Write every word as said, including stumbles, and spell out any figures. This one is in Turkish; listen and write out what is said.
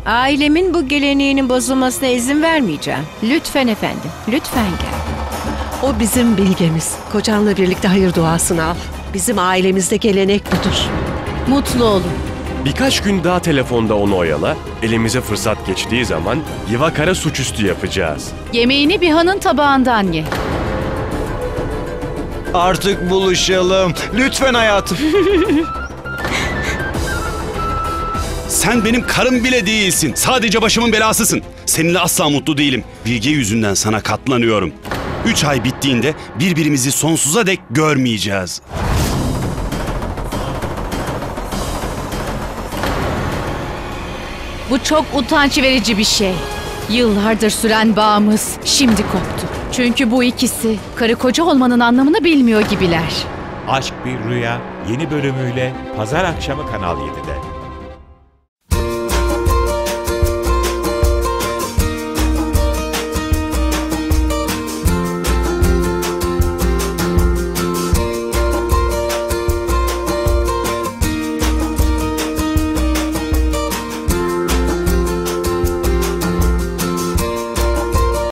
Ailemin bu geleneğinin bozulmasına izin vermeyeceğim. Lütfen efendim, lütfen gel. O bizim bilgemiz. Kocanla birlikte hayır duasını al. Bizim ailemizde gelenek budur. Mutlu olun. Birkaç gün daha telefonda onu oyala, elimize fırsat geçtiği zaman Yivakara suçüstü yapacağız. Yemeğini Biha'nın tabağından ye. Artık buluşalım. Lütfen hayatım. Sen benim karım bile değilsin. Sadece başımın belasısın. Seninle asla mutlu değilim. Bilge yüzünden sana katlanıyorum. Üç ay bittiğinde birbirimizi sonsuza dek görmeyeceğiz. Bu çok utanç verici bir şey. Yıllardır süren bağımız şimdi koptu. Çünkü bu ikisi karı koca olmanın anlamını bilmiyor gibiler. Aşk Bir Rüya yeni bölümüyle pazar akşamı Kanal yedide.